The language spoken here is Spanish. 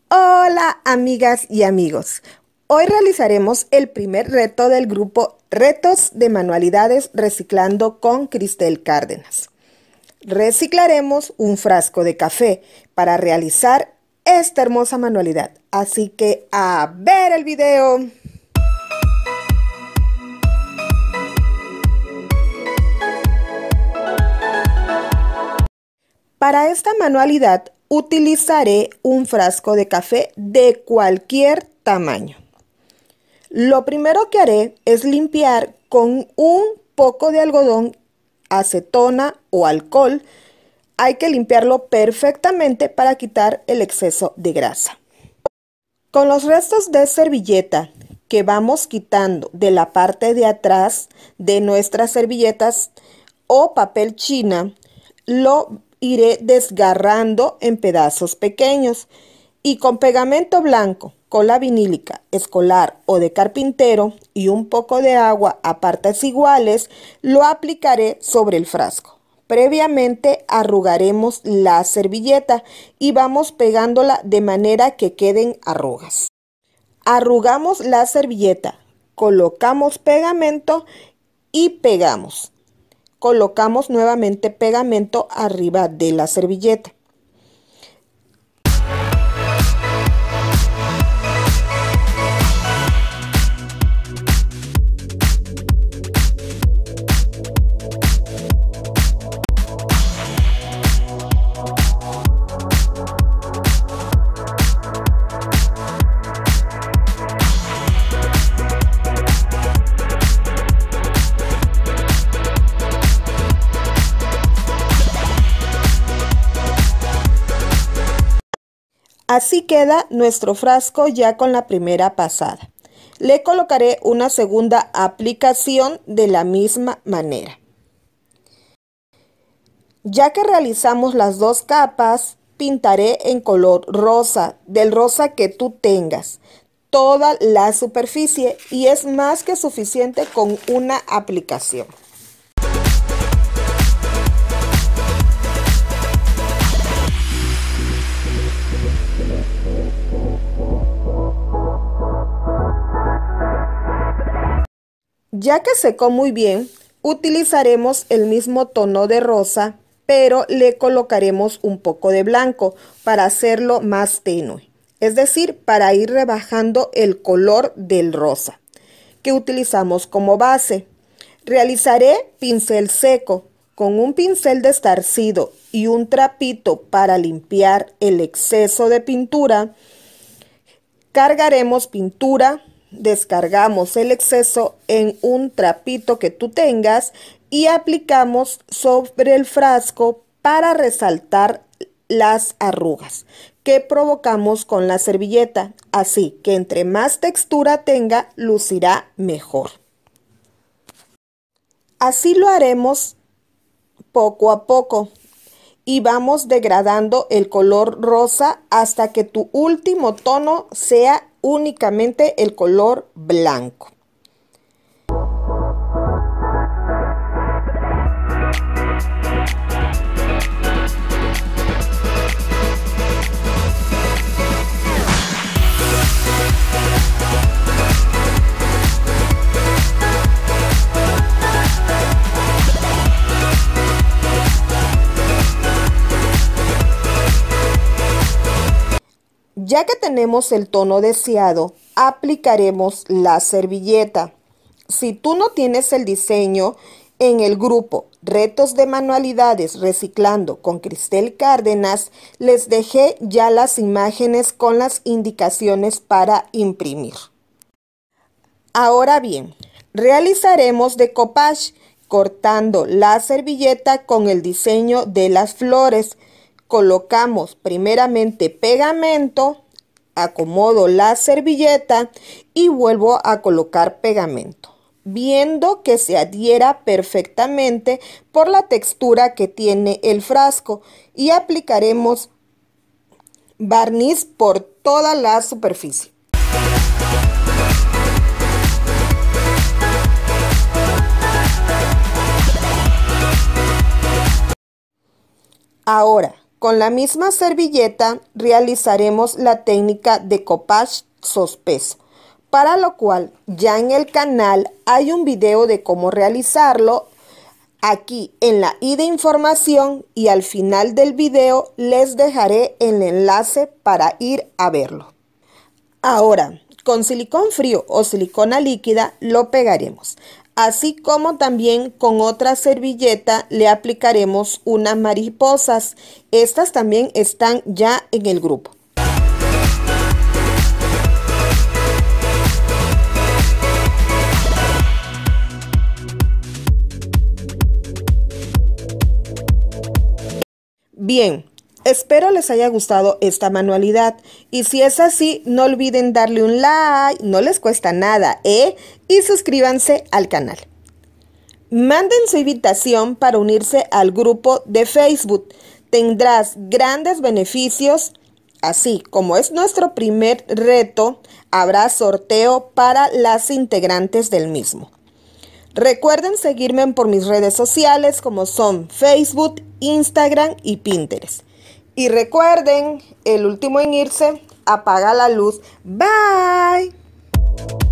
Hola amigas y amigos, hoy realizaremos el primer reto del grupo Retos de Manualidades Reciclando con Cristel Cárdenas. Reciclaremos un frasco de café para realizar esta hermosa manualidad, así que a ver el video. Para esta manualidad utilizaré un frasco de café de cualquier tamaño. Lo primero que haré es limpiar con un poco de algodón, acetona o alcohol. Hay que limpiarlo perfectamente para quitar el exceso de grasa. Con los restos de servilleta que vamos quitando de la parte de atrás de nuestras servilletas o papel china, lo iré desgarrando en pedazos pequeños y con pegamento blanco, cola vinílica, escolar o de carpintero y un poco de agua a partes iguales, lo aplicaré sobre el frasco. Previamente arrugaremos la servilleta y vamos pegándola de manera que queden arrugas. Arrugamos la servilleta, colocamos pegamento y pegamos. Colocamos nuevamente pegamento arriba de la servilleta. Así queda nuestro frasco ya con la primera pasada. Le colocaré una segunda aplicación de la misma manera. Ya que realizamos las dos capas, pintaré en color rosa, del rosa que tú tengas, toda la superficie y es más que suficiente con una aplicación. Ya que secó muy bien, utilizaremos el mismo tono de rosa, pero le colocaremos un poco de blanco para hacerlo más tenue, es decir, para ir rebajando el color del rosa que utilizamos como base. Realizaré pincel seco con un pincel destarcido y un trapito para limpiar el exceso de pintura. Cargaremos pintura. Descargamos el exceso en un trapito que tú tengas y aplicamos sobre el frasco para resaltar las arrugas que provocamos con la servilleta. Así que entre más textura tenga, lucirá mejor. Así lo haremos poco a poco y vamos degradando el color rosa hasta que tu último tono sea únicamente el color blanco. Ya que tenemos el tono deseado, aplicaremos la servilleta. Si tú no tienes el diseño, en el grupo Retos de Manualidades Reciclando con Cristel Cárdenas, les dejé ya las imágenes con las indicaciones para imprimir. Ahora bien, realizaremos decoupage cortando la servilleta con el diseño de las flores. Colocamos primeramente pegamento, acomodo la servilleta y vuelvo a colocar pegamento, viendo que se adhiera perfectamente por la textura que tiene el frasco y aplicaremos barniz por toda la superficie. Ahora, Con la misma servilleta realizaremos la técnica de coupage sospeso, para lo cual ya en el canal hay un video de cómo realizarlo. Aquí en la i de información y al final del video les dejaré el enlace para ir a verlo. Ahora, con silicón frío o silicona líquida lo pegaremos, así como también con otra servilleta le aplicaremos unas mariposas. Estas también están ya en el grupo. Bien, espero les haya gustado esta manualidad y si es así, no olviden darle un like, no les cuesta nada, y suscríbanse al canal. Manden su invitación para unirse al grupo de Facebook. Tendrás grandes beneficios, así como es nuestro primer reto, habrá sorteo para las integrantes del mismo. Recuerden seguirme por mis redes sociales como son Facebook, Instagram y Pinterest. Y recuerden, el último en irse, apaga la luz. Bye.